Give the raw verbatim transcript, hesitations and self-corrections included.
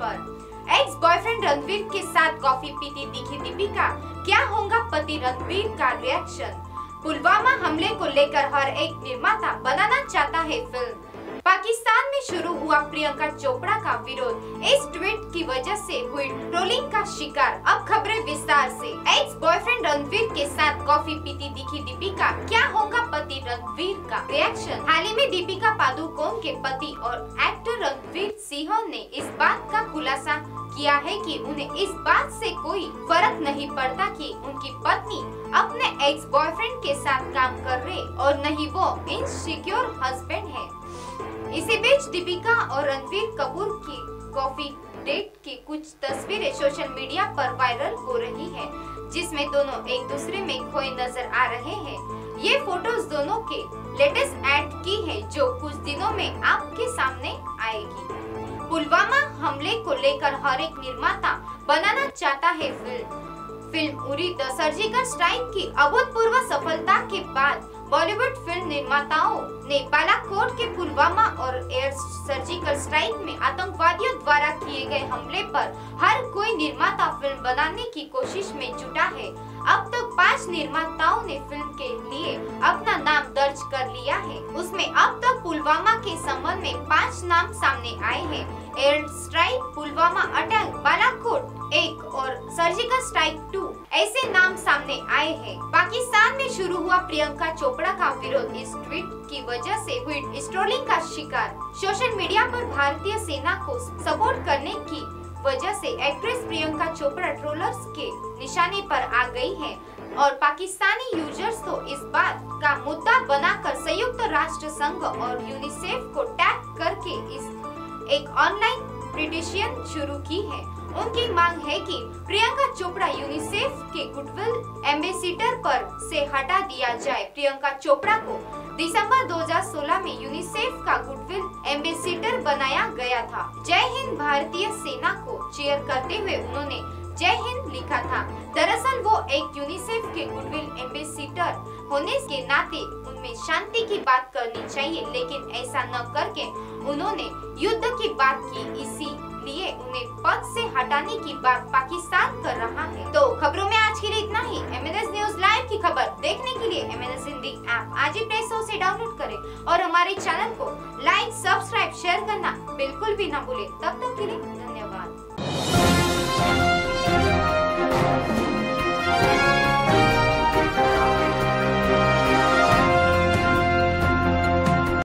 खबर। Ex boyfriend Ranveer के साथ कॉफी पीती दिखी दीपिका, क्या होगा पति रणवीर का रिएक्शन। पुलवामा हमले को लेकर हर एक निर्माता बनाना चाहता है फिल्म। पाकिस्तान में शुरू हुआ प्रियंका चोपड़ा का विरोध, इस ट्वीट की वजह से हुई ट्रोलिंग का शिकार। अब खबरें विस्तार से। एक्स बॉयफ्रेंड रणवीर के साथ कॉफी पीती दिखी दीपिका, क्या होगा पति रणवीर का रिएक्शन। हाल ही में दीपिका पादुकोण के पति और एक्टर रणवीर सिंह ने इस बात का खुलासा किया है कि उन्हें इस बात से कोई फर्क नहीं पड़ता कि उनकी पत्नी अपने एक्स बॉयफ्रेंड के साथ काम कर रहे और नहीं वो इनसिक्योर हस्बैंड है। इसी बीच दीपिका और रणवीर कपूर की कॉफी डेट की कुछ तस्वीरें सोशल मीडिया पर वायरल हो रही है, जिसमें दोनों एक दूसरे में खोए नजर आ रहे हैं। ये फोटोज दोनों के लेटेस्ट ऐड की है, जो कुछ दिनों में आपके सामने आएगी। पुलवामा हमले को लेकर हर एक निर्माता बनाना चाहता है film. Film Uri the surgical strike की अभूतपूर्व सफलता के बाद बॉलीवुड फिल्म निर्माताओं ने बालाकोट के पुलवामा और एयर सर्जिकल स्ट्राइक में आतंकवादियों द्वारा किए गए हमले पर हर कोई निर्माता फिल्म बनाने की कोशिश में जुटा है। अब तक पांच निर्माताओं ने फिल्म के लिए अपना नाम दर्ज कर लिया है। उसमें अब तक पुलवामा के संबंध में पांच नाम सामने आए हैं। Air strike, Pulwama attack, Balakot एक और सर्जिकल स्ट्राइक टू ऐसे नाम सामने आए हैं। पाकिस्तान में शुरू हुआ प्रियंका चोपड़ा का विरोध, इस ट्वीट की वजह से हुई ट्रोलिंग का शिकार। सोशल मीडिया पर भारतीय सेना को सपोर्ट करने की वजह से एक्ट्रेस प्रियंका चोपड़ा ट्रोलर्स के निशाने पर आ गई है और पाकिस्तानी यूजर्स तो इस बात का मुद्दा बनाकर संयुक्त राष्ट्र संघ और यूनिसेफ को टैग करके इस एक ऑनलाइन पिटीशन शुरू की है। उनकी मांग है कि प्रियंका चोपड़ा यूनिसेफ के गुडविल एम्बेसडर पर से हटा दिया जाए। प्रियंका चोपड़ा को दिसंबर दो हज़ार सोलह में यूनिसेफ का गुडविल एम्बेसडर बनाया गया था। जय हिंद भारतीय सेना को चीयर करते हुए उन्होंने जय हिंद लिखा था। दरअसल वो एक यूनिसेफ के गुडविल एम्बेसडर होने के नाते उनमें शांति की बात करनी चाहिए, लेकिन ऐसा न करके उन्होंने युद्ध की बात की, इसीलिए उन्हें पद से हटाने की बात पाकिस्तान कर रहा है। तो खबरों में आज के लिए इतना ही। एमएनएस न्यूज लाइव की खबर देखने के लिए एमएनएस हिंदी ऐप आज ही प्ले स्टोर से डाउनलोड करें और हमारे चैनल को लाइक, सब्सक्राइब, शेयर करना बिल्कुल भी न भूलें। तब तक के लिए